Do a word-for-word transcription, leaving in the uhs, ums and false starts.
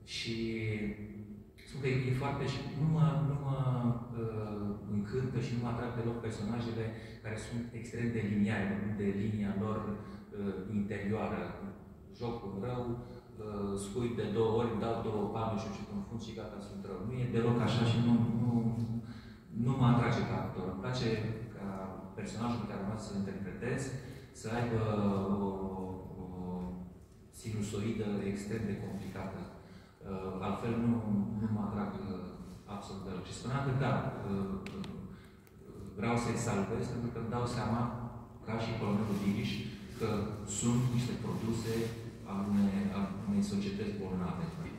Și spun că e foarte... și nu mă, nu mă uh, încântă și nu mă atrag deloc personajele care sunt extrem de liniare, de linia lor uh, interioară. Joc un rău, uh, scuip de două ori, dau două palme și o confund și gata, sunt rău. Nu e deloc așa și nu, nu, nu mă atrage ca actor. Îmi place ca personajul pe care urmează să-l interpretez să aibă o, o sinusoidă extrem de complicată. Uh, altfel nu, nu mă atrag uh, absolut deloc. Și spuneam că da, uh, uh, vreau să-i salvez pentru că îmi dau seama, ca și colonelul Diriș, că sunt niște produse al unei, al unei societăți bolnave.